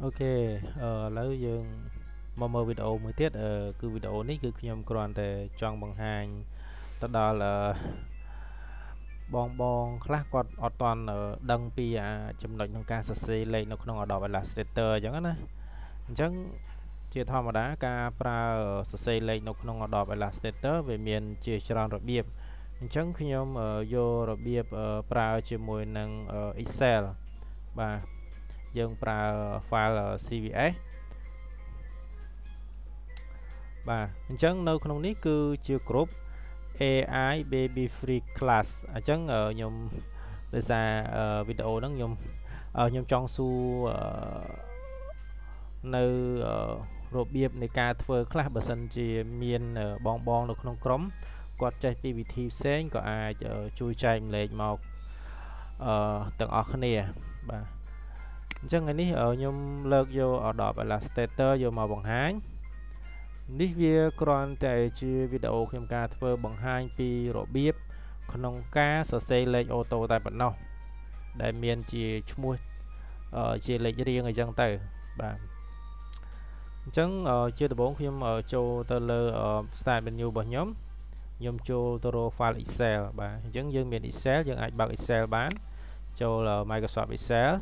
Ok, lấy dương mơ video mới tiết cứ video này cứ nhom còn để chọn bằng hành tất đó là bong khác còn ở toàn ở đăng pi chấm lệnh trong ca sasi lên nó không ở đó phải là stater chẳng á chẳng chia thò mà đá ca pra sasi lên nó không ở đó phải là stater về miền chia tròn rồi biệp chẳng khi nhom vô rồi biệp pra chia mùi năng Excel và dương pra file CVS bà chẳng nơiក្នុងនេះគឺជាក្រុម AI Baby Free Class អញ្ចឹងខ្ញុំដោយសារវីដេអូហ្នឹងខ្ញុំចង់សួរនៅរបៀបនៃការធ្វើខ្លះបើសិនជាមានបងនៅក្នុងក្រុមគាត់ចេះពីវិធីផ្សេងក៏អាចជួយចែកម្លែកមកទាំងអស់គ្នាបាទអញ្ចឹងថ្ងៃនេះខ្ញុំលើកយក Adobe Illustrator យកមកបង្ហាញនេះវាគ្រាន់តែជាវីដេអូខ្ញុំការធ្វើបង្ហាញពីរបៀបក្នុងការសរសេរលេខអូតូតែប៉ុណ្ណោះដែលមានជាឈ្មោះជាលេខរៀងអញ្ចឹងទៅបាទអញ្ចឹងជាដំបូងខ្ញុំចូលទៅលើ Start menu របស់ខ្ញុំចូលទៅរក file Excel បាទអញ្ចឹងយើងមាន Excel យើងអាចបើក Excel បានចូល Microsoft Excel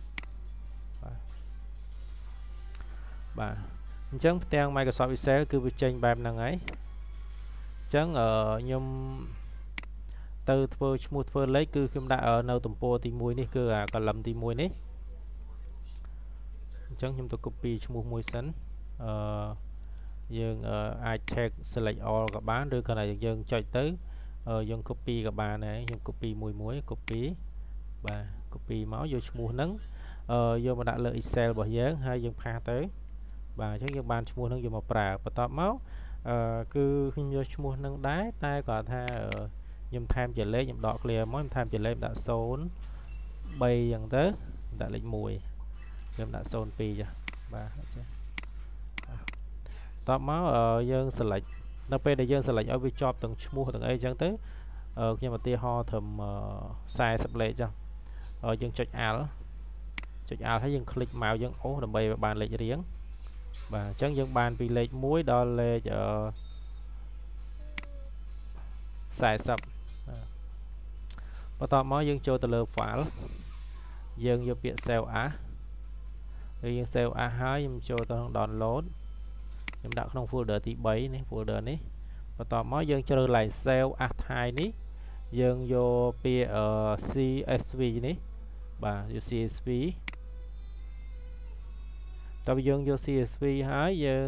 បាទអញ្ចឹងផ្ទាំង Microsoft Excel គឺវាចេញបែបហ្នឹងហើយអញ្ចឹងខ្ញុំទៅធ្វើឈ្មោះធ្វើលេខគឺខ្ញុំដាក់នៅទំព័រទី1នេះគឺអា column ទី1នេះអញ្ចឹងខ្ញុំទៅ copy ឈ្មោះមួយសិនយើងអាច check select all ក៏បានឬក៏យើងចុចទៅយើង copy ក៏បានដែរខ្ញុំ copy មួយ copy បាទ copy មកយកឈ្មោះហ្នឹងយកមកដាក់លើ Excel របស់យើងហើយយើងផាសទៅបាទអញ្ចឹងយើងបានឈ្មោះហ្នឹងយកមកប្រើបន្ទាប់មកគឺខ្ញុំយកឈ្មោះហ្នឹងដែរតែគាត់ថាខ្ញុំថែមជាលេខខ្ញុំដក clear មកខ្ញុំថែមជាលេខដាក់0 3អញ្ចឹងទៅដាក់លេខ1ខ្ញុំដាក់0 2ចាបាទអញ្ចឹងបន្ទាប់មកយើង select នៅពេលដែលយើង select ឲ្យវាជាប់ទាំងឈ្មោះទាំងអីអញ្ចឹងទៅខ្ញុំឧទាហរណ៍ត្រឹម40លេខចុះយើងចុច Alt ហើយយើង click មកយើងអូសដើម្បីឲ្យបានលេខរៀងបាទអញ្ចឹងយើងបានពីលេខ1ដល់លេខ40បន្ទាប់មកយើងចូលទៅលើ file យើងយកពាក្យ save as ហើយយើង save as ហើយខ្ញុំចូលទៅក្នុង download ខ្ញុំដាក់ក្នុង folder ទី3នេះ folder នេះបន្ទាប់មកយើងជ្រើសកន្លែង save as file នេះយើងយកពាក្យ CSV នេះបាទយក CSV តើយើងយក CSV ហើយយើង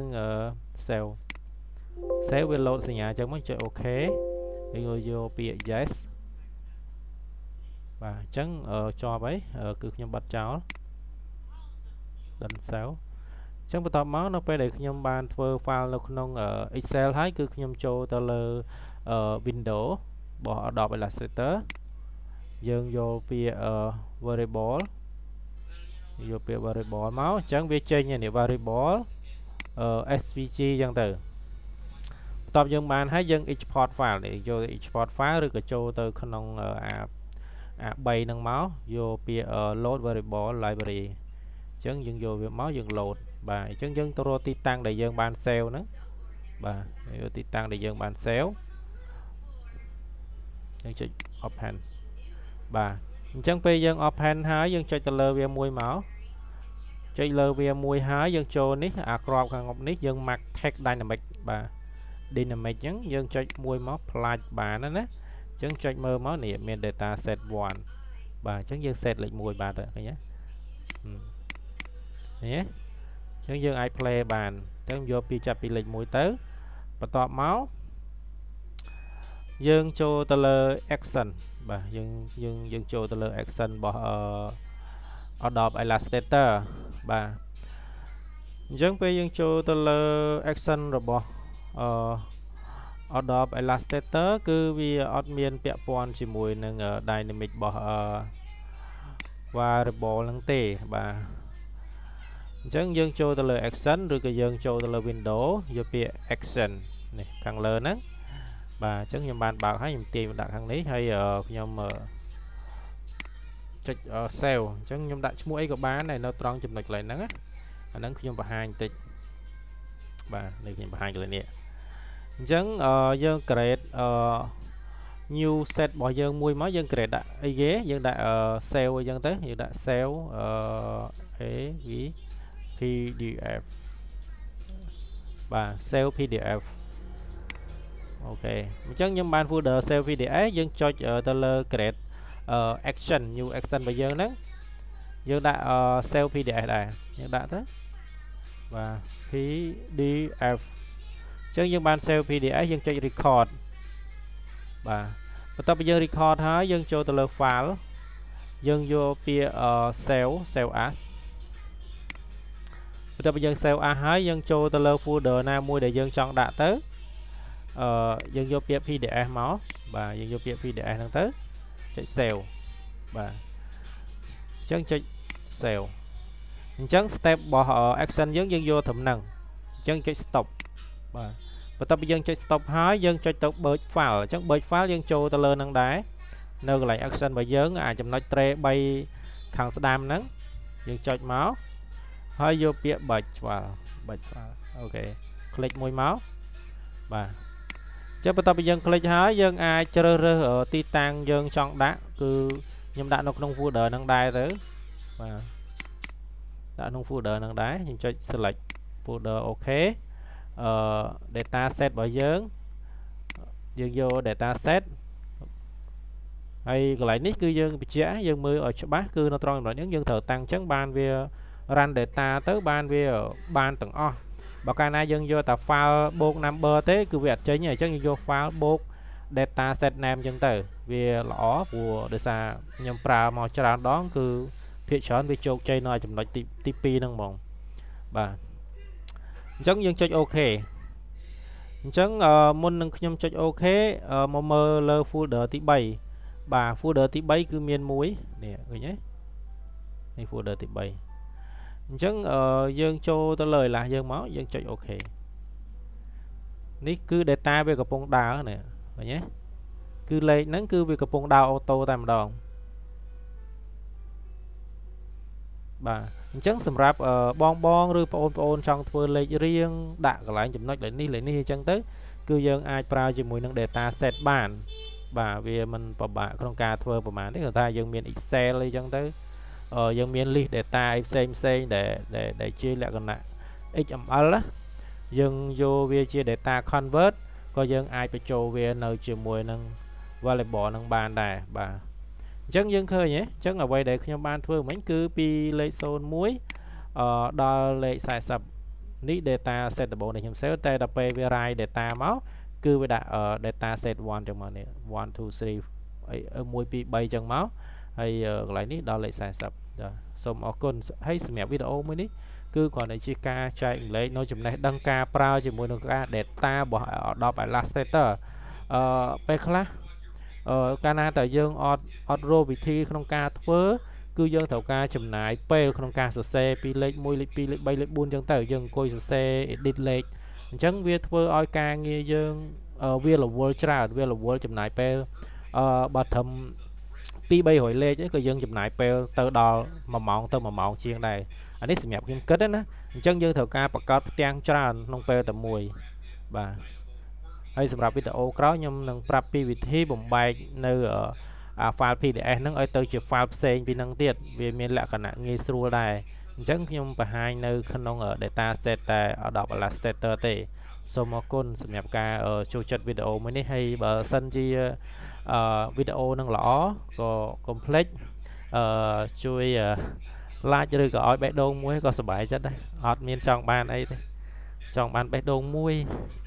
save វា load សញ្ញាអញ្ចឹងមកចុច OK ហើយយកពាក្យ yes បាទអញ្ចឹងជាប់ហើយគឺខ្ញុំបិទចោល done save អញ្ចឹងបន្ទាប់មកនៅពេលដែលខ្ញុំបានធ្វើ file នៅក្នុង Excel ហើយគឺខ្ញុំចូលទៅលើ Windows របស់ Adobe Illustrator យើងយកពាក្យ variable យកពាក្យ variable មកអញ្ចឹងវាចេញនេះ variable svg អញ្ចឹងទៅបន្ទាប់យើងបានហើយយើង export file នេះយក export file ឬក៏ចូលទៅក្នុងអា3ហ្នឹងមកយកពាក្យ load variable library អញ្ចឹងយើងយកវាមកយើង load បាទអញ្ចឹងយើងទៅរកទីតាំងដែលយើងបាន save ហ្នឹងបាទយកទីតាំងដែលយើងបាន save យើងចុច open បាទអញ្ចឹងពេលយើង open ហើយយើងចុចទៅលើវាមួយមកចុចលើវាមួយហើយយើងចូលនេះអាក្របខាងមុខនេះយើង mark text dynamic បាទ dynamic អញ្ចឹងយើងចុចមួយមកផ្លាច់បានណាអញ្ចឹងចុចមើលមកនេះមាន data set 1បាទអញ្ចឹងយើង set លេខ1បាទឃើញទេនេះអញ្ចឹងយើងអាច play បានអញ្ចឹងយកពីចាប់ពីលេខ1ទៅបន្ទាប់មកយើងចូលទៅលើ action បាទយើងចូលទៅលើ action របស់Adobe Illustrator បាទអញ្ចឹងពេលយើងចូលទៅលើ action របស់Adobe Illustrator គឺវាអត់មានពាក់ព័ន្ធជាមួយនឹង dynamic របស់variable ហ្នឹងទេបាទអញ្ចឹងយើងចូលទៅលើ action ឬក៏យើងចូលទៅលើ Windows យកពាក្យ action នេះខាងលើហ្នឹងបាទអញ្ចឹងខ្ញុំបានបើកហើយខ្ញុំទាញមកដាក់ខាងនេះហើយខ្ញុំចុច save អញ្ចឹងខ្ញុំដាក់ឈ្មោះអីក៏បានដែរនៅត្រង់ចំណុចកន្លែងហ្នឹងណា anh nângខ្ញុំបង្ហាញតិចបាទនេះខ្ញុំបង្ហាញកន្លែងនេះអញ្ចឹងយើង create new set របស់យើងមួយមកយើង create ដាក់អីគេយើងដាក់ save អីចឹងទៅយើងដាក់ save AV PDF បាទ save PDF អូខេអញ្ចឹងខ្ញុំបាន folder save PDF យើងចុចទៅលើ create action new action របស់យើងហ្នឹងយើងដាក់ save PDF ដែរយើងដាក់ទៅបាទ PDF អញ្ចឹងយើងបាន save PDF យើងចុច record បាទបន្ទាប់ពីយើង record ហើយយើងចូលទៅលើ file យើងយកពាក្យ save as បន្ទាប់ពីយើង save as ហើយយើងចូលទៅលើ folder ណាមួយដែលយើងចង់ដាក់ទៅយើងយកពាក្យ PDF មកបាទយើងយកពាក្យ PDF ហ្នឹងទៅចុច save បាទអញ្ចឹងចុច save អញ្ចឹង step របស់ action យើងយកត្រឹមហ្នឹងអញ្ចឹងចុច stop បាទបន្ទាប់ពីយើងចុច stop ហើយយើងចុចទៅ merge file អញ្ចឹង merge file យើងចូលទៅលើហ្នឹងដែរនៅកន្លែង action របស់យើងអាចចំណុច tray 3ខាងស្ដាំហ្នឹងយើងចុចមកហើយយកពាក្យ merge file អូខេ click មួយមកបាទអញ្ចឹងបន្ទាប់ពីយើង click ហើយយើងអាចជ្រើសរើសទីតាំងយើងចង់ដាក់គឺខ្ញុំដាក់នៅក្នុង folder ហ្នឹងដែរទៅបាទដាក់ក្នុង folder ហ្នឹងដែរខ្ញុំចុច select folder អូខេdata set របស់យើងយក data set ហើយកន្លែងនេះគឺយើងបញ្ជាក់យើងមើលឲ្យច្បាស់គឺនៅត្រង់ចំណុចនេះយើងត្រូវតាំងអញ្ចឹងបានវា run data ទៅបានវាបានទាំងអស់បើកាលណាយើងយកតែ file បូក number ទេគឺវាអត់ចេញទេអញ្ចឹងយើងយក file បូក data set name អញ្ចឹងទៅវាល្អព្រោះដោយសារខ្ញុំប្រើមកច្រើនដងគឺភាគច្រើនវាជោគជ័យនៅចំណុចទី2ហ្នឹងហ្មងបាទអញ្ចឹងយើងចុច OK អញ្ចឹងមុននឹងខ្ញុំចុច OK មកមើលលើ folder ទី3បាទ folder ទី3គឺមានមួយនេះឃើញទេនេះ folder ទី3អញ្ចឹងយើងចូលទៅលើឡាយើងមកយើងចុច OK នេះគឺ data វាកំពុងដើរនេះឃើញទេគឺលេខហ្នឹងគឺវាកំពុងដើរអូតូតែម្ដងបាទអញ្ចឹងសម្រាប់បងឬបងប្អូនចង់ធ្វើលេខរៀងដាក់កន្លែងចំណុចលេខនេះអញ្ចឹងទៅគឺយើងអាចប្រើជាមួយនឹង data set បានបាទវាមិនពិបាកក្នុងការធ្វើប្រហែលទេគាត់ថាយើងមាន Excel អីចឹងទៅយើងមាន list data អីផ្សេងដែលជាលក្ខណៈ XML ណាយើងយកវាជា data convert ក៏យើងអាចបញ្ចូលវានៅជាមួយនឹង variable នឹងបានដែរបាទអញ្ចឹងយើងឃើញទេអញ្ចឹងអ្វីដែលខ្ញុំបានធ្វើមិញគឺពីលេខ01ដល់លេខ40នេះ data set ដំបូងដែលខ្ញុំ save តែដល់ពេលវា write data មកគឺវាដាក់ data set 1ចឹងមកនេះ1 2 3អី1 2 3ចឹងមកហើយកន្លែងនេះដល់លេខ40ចាសូមអរគុណហើយសម្រាប់វីដេអូមួយនេះគឺគ្រាន់តែជាការចែកម្លែកនៅចំណេះដឹងការប្រើជាមួយនឹងការ data របស់ Adobe Illustrator ពេលខ្លះកាលណាតែយើងអត់រកវិធីក្នុងការធ្វើគឺយើងត្រូវការចំណាយពេលក្នុងការសរសេរពីលេខ1លេខ2លេខ3លេខ4ចឹងទៅយើងអង្គុយសរសេរ edit លេខអញ្ចឹងវាធ្វើឲ្យការងារយើងវារវល់ច្រើនវារវល់ចំណាយពេលបើត្រឹម2-300លេខក៏យើងចំណាយពេលទៅដល់1ម៉ោងទៅ1ម៉ោងជាងដែរអានេះសម្រាប់ខ្ញុំគិតណាអញ្ចឹងយើងត្រូវការបង្កើតផ្ទាំងច្រើនក្នុងពេលតែមួយបាទហើយសម្រាប់វីដេអូក្រោយខ្ញុំនឹងប្រាប់ពីវិធីបំបែកនៅ file PDF ហ្នឹងឲ្យទៅជា file ផ្សេងពីហ្នឹងទៀតវាមានលក្ខណៈងាយស្រួលដែរអញ្ចឹងខ្ញុំបង្ហាញនៅក្នុង data set តែ Adobe Illustrator ទេសូមអរគុណសម្រាប់ការចូលចិត្តវីដេអូមួយនេះហើយបើសិនជាវីដេអូនឹងល្អក៏កុំភ្លេចជួយ like ឬក៏ឲ្យបេះដូងមួយក៏សប្បាយចិត្តដែរអត់មានចង់បានអីទេចង់បានបេះដូងមួយ